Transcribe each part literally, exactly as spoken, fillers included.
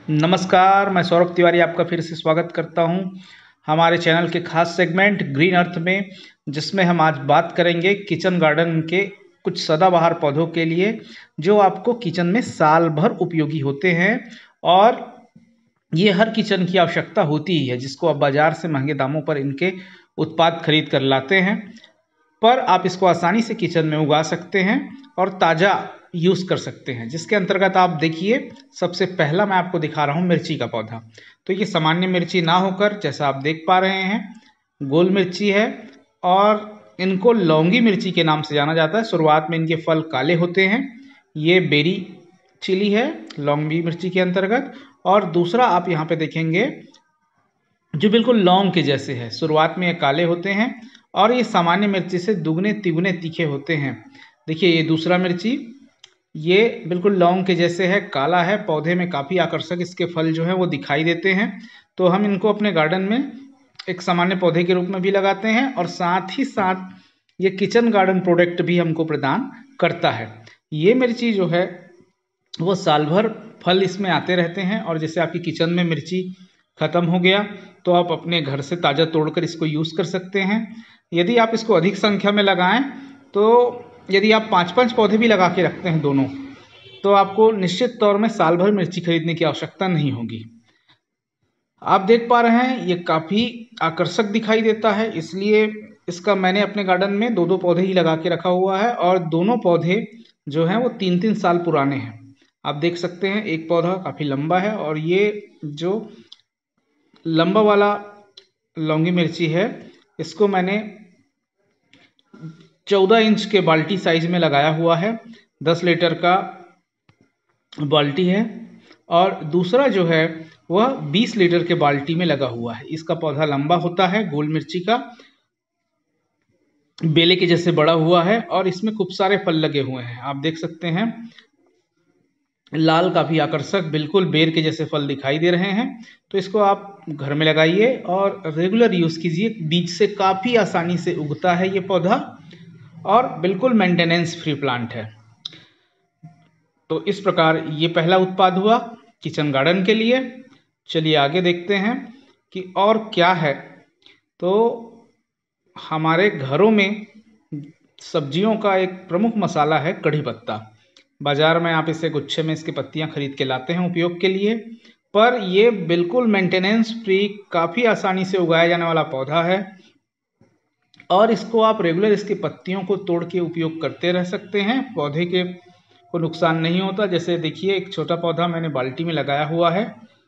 नमस्कार, मैं सौरभ तिवारी आपका फिर से स्वागत करता हूं हमारे चैनल के खास सेगमेंट ग्रीन अर्थ में, जिसमें हम आज बात करेंगे किचन गार्डन के कुछ सदाबहार पौधों के लिए जो आपको किचन में साल भर उपयोगी होते हैं। और ये हर किचन की आवश्यकता होती ही है, जिसको आप बाजार से महंगे दामों पर इनके उत्पाद खरीद कर लाते हैं, पर आप इसको आसानी से किचन में उगा सकते हैं और ताज़ा यूज़ कर सकते हैं। जिसके अंतर्गत आप देखिए, सबसे पहला मैं आपको दिखा रहा हूँ मिर्ची का पौधा। तो ये सामान्य मिर्ची ना होकर, जैसा आप देख पा रहे हैं, गोल मिर्ची है और इनको लौंगी मिर्ची के नाम से जाना जाता है। शुरुआत में इनके फल काले होते हैं। ये बेरी चिली है लौंगी मिर्ची के अंतर्गत। और दूसरा आप यहाँ पे देखेंगे जो बिल्कुल लौंग के जैसे है। शुरुआत में ये काले होते हैं और ये सामान्य मिर्ची से दुगने तिगुने तीखे होते हैं। देखिए ये दूसरा मिर्ची, ये बिल्कुल लौंग के जैसे है, काला है, पौधे में काफ़ी आकर्षक इसके फल जो हैं वो दिखाई देते हैं। तो हम इनको अपने गार्डन में एक सामान्य पौधे के रूप में भी लगाते हैं और साथ ही साथ ये किचन गार्डन प्रोडक्ट भी हमको प्रदान करता है। ये मिर्ची जो है वो साल भर फल इसमें आते रहते हैं। और जैसे आपकी किचन में मिर्ची ख़त्म हो गया तो आप अपने घर से ताज़ा तोड़कर इसको यूज़ कर सकते हैं। यदि आप इसको अधिक संख्या में लगाएं तो यदि आप पाँच पाँच पौधे भी लगा के रखते हैं दोनों, तो आपको निश्चित तौर में साल भर मिर्ची खरीदने की आवश्यकता नहीं होगी। आप देख पा रहे हैं ये काफ़ी आकर्षक दिखाई देता है, इसलिए इसका मैंने अपने गार्डन में दो दो पौधे ही लगा के रखा हुआ है। और दोनों पौधे जो हैं वो तीन तीन साल पुराने हैं। आप देख सकते हैं एक पौधा काफ़ी लंबा है और ये जो लंबा वाला लौंगी मिर्ची है इसको मैंने चौदह इंच के बाल्टी साइज में लगाया हुआ है। दस लीटर का बाल्टी है और दूसरा जो है वह बीस लीटर के बाल्टी में लगा हुआ है। इसका पौधा लंबा होता है, गोल मिर्ची का, बेले के जैसे बड़ा हुआ है और इसमें खूब सारे फल लगे हुए हैं। आप देख सकते हैं लाल काफ़ी आकर्षक बिल्कुल बेर के जैसे फल दिखाई दे रहे हैं। तो इसको आप घर में लगाइए और रेगुलर यूज़ कीजिए। बीज से काफ़ी आसानी से उगता है ये पौधा और बिल्कुल मेंटेनेंस फ्री प्लांट है। तो इस प्रकार ये पहला उत्पाद हुआ किचन गार्डन के लिए। चलिए आगे देखते हैं कि और क्या है। तो हमारे घरों में सब्जियों का एक प्रमुख मसाला है कढ़ी पत्ता। बाज़ार में आप इसे गुच्छे में इसकी पत्तियां खरीद के लाते हैं उपयोग के लिए, पर ये बिल्कुल मेंटेनेंस फ्री, काफ़ी आसानी से उगाया जाने वाला पौधा है और इसको आप रेगुलर इसकी पत्तियों को तोड़ के उपयोग करते रह सकते हैं। पौधे के को नुकसान नहीं होता। जैसे देखिए एक छोटा पौधा मैंने बाल्टी में लगाया हुआ है,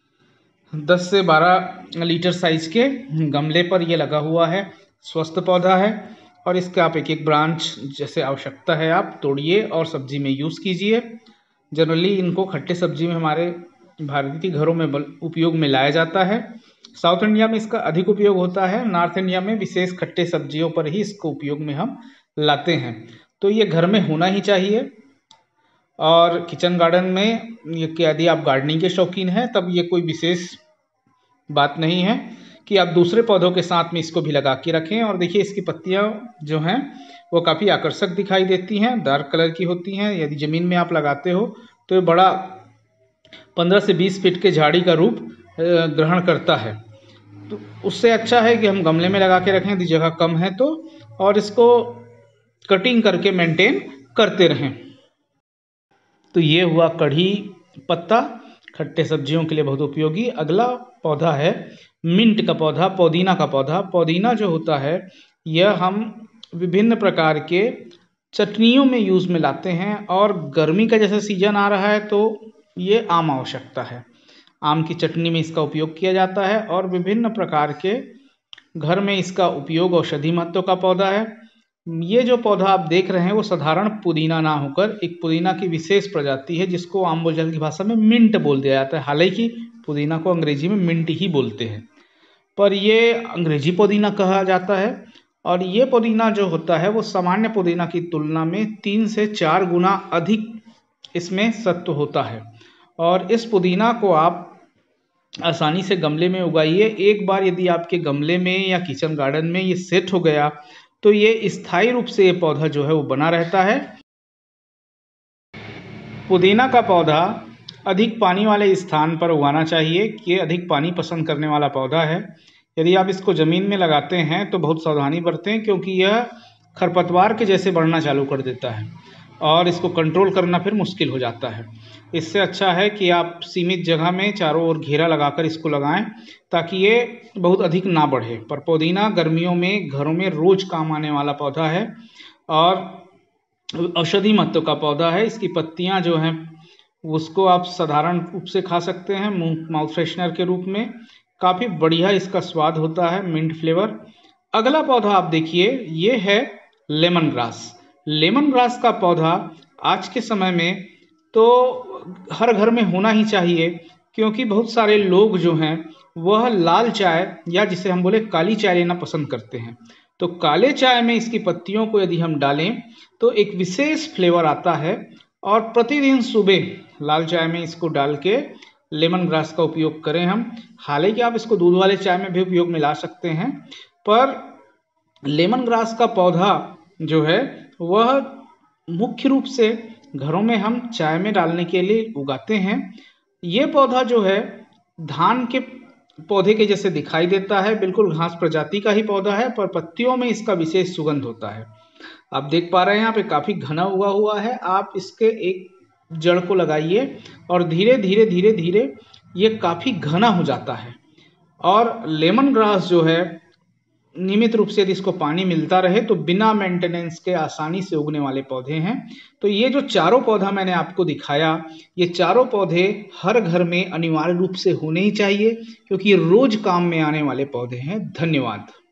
दस से बारह लीटर साइज के गमले पर ये लगा हुआ है। स्वस्थ पौधा है और इसके आप एक एक ब्रांच जैसे आवश्यकता है आप तोड़िए और सब्जी में यूज़ कीजिए। जनरली इनको खट्टे सब्जी में हमारे भारतीय घरों में उपयोग में लाया जाता है। साउथ इंडिया में इसका अधिक उपयोग होता है, नॉर्थ इंडिया में विशेष खट्टे सब्जियों पर ही इसको उपयोग में हम लाते हैं। तो ये घर में होना ही चाहिए। और किचन गार्डन में यदि आप गार्डनिंग के शौकीन हैं तब ये कोई विशेष बात नहीं है कि आप दूसरे पौधों के साथ में इसको भी लगा के रखें। और देखिए इसकी पत्तियां जो हैं वो काफ़ी आकर्षक दिखाई देती हैं, डार्क कलर की होती हैं। यदि ज़मीन में आप लगाते हो तो ये बड़ा पंद्रह से बीस फीट के झाड़ी का रूप ग्रहण करता है। तो उससे अच्छा है कि हम गमले में लगा के रखें यदि जगह कम है तो, और इसको कटिंग करके मेंटेन करते रहें। तो ये हुआ कढ़ी पत्ता, खट्टे सब्जियों के लिए बहुत उपयोगी। अगला पौधा है मिंट का पौधा, पुदीना का पौधा। पुदीना जो होता है यह हम विभिन्न प्रकार के चटनियों में यूज़ में लाते हैं और गर्मी का जैसे सीजन आ रहा है तो ये आम आवश्यकता है। आम की चटनी में इसका उपयोग किया जाता है और विभिन्न प्रकार के घर में इसका उपयोग औषधि महत्व का पौधा है। ये जो पौधा आप देख रहे हैं वो साधारण पुदीना ना होकर एक पुदीना की विशेष प्रजाति है, जिसको आम बोलचाल की भाषा में मिंट बोल दिया जाता है। हालांकि पुदीना को अंग्रेजी में मिंट ही बोलते हैं, पर ये अंग्रेजी पुदीना कहा जाता है। और ये पुदीना जो होता है वो सामान्य पुदीना की तुलना में तीन से चार गुना अधिक इसमें सत्व होता है। और इस पुदीना को आप आसानी से गमले में उगाइए। एक बार यदि आपके गमले में या किचन गार्डन में ये सेट हो गया तो ये स्थायी रूप से ये पौधा जो है वो बना रहता है। पुदीना का पौधा अधिक पानी वाले स्थान पर उगाना चाहिए कि ये अधिक पानी पसंद करने वाला पौधा है। यदि आप इसको ज़मीन में लगाते हैं तो बहुत सावधानी बरतें, क्योंकि यह खरपतवार के जैसे बढ़ना चालू कर देता है और इसको कंट्रोल करना फिर मुश्किल हो जाता है। इससे अच्छा है कि आप सीमित जगह में चारों ओर घेरा लगाकर इसको लगाएं, ताकि ये बहुत अधिक ना बढ़े। पर पुदीना गर्मियों में घरों में रोज काम आने वाला पौधा है और औषधि महत्व का पौधा है। इसकी पत्तियां जो हैं उसको आप साधारण रूप से खा सकते हैं, मुंह माउथ फ्रेशनर के रूप में। काफ़ी बढ़िया इसका स्वाद होता है, मिंट फ्लेवर। अगला पौधा आप देखिए, ये है लेमन ग्रास। लेमन ग्रास का पौधा आज के समय में तो हर घर में होना ही चाहिए, क्योंकि बहुत सारे लोग जो हैं वह लाल चाय या जिसे हम बोले काली चाय लेना पसंद करते हैं। तो काले चाय में इसकी पत्तियों को यदि हम डालें तो एक विशेष फ्लेवर आता है, और प्रतिदिन सुबह लाल चाय में इसको डाल के लेमन ग्रास का उपयोग करें हम। हालांकि आप इसको दूध वाले चाय में भी उपयोग में ला सकते हैं, पर लेमन ग्रास का पौधा जो है वह मुख्य रूप से घरों में हम चाय में डालने के लिए उगाते हैं। ये पौधा जो है धान के पौधे के जैसे दिखाई देता है, बिल्कुल घास प्रजाति का ही पौधा है, पर पत्तियों में इसका विशेष सुगंध होता है। आप देख पा रहे हैं यहाँ पे काफ़ी घना उगा हुआ है। आप इसके एक जड़ को लगाइए और धीरे धीरे धीरे धीरे ये काफ़ी घना हो जाता है। और लेमन ग्रास जो है नियमित रूप से यदि इसको पानी मिलता रहे तो बिना मेंटेनेंस के आसानी से उगने वाले पौधे हैं। तो ये जो चारों पौधा मैंने आपको दिखाया, ये चारों पौधे हर घर में अनिवार्य रूप से होने ही चाहिए, क्योंकि ये रोज काम में आने वाले पौधे हैं। धन्यवाद।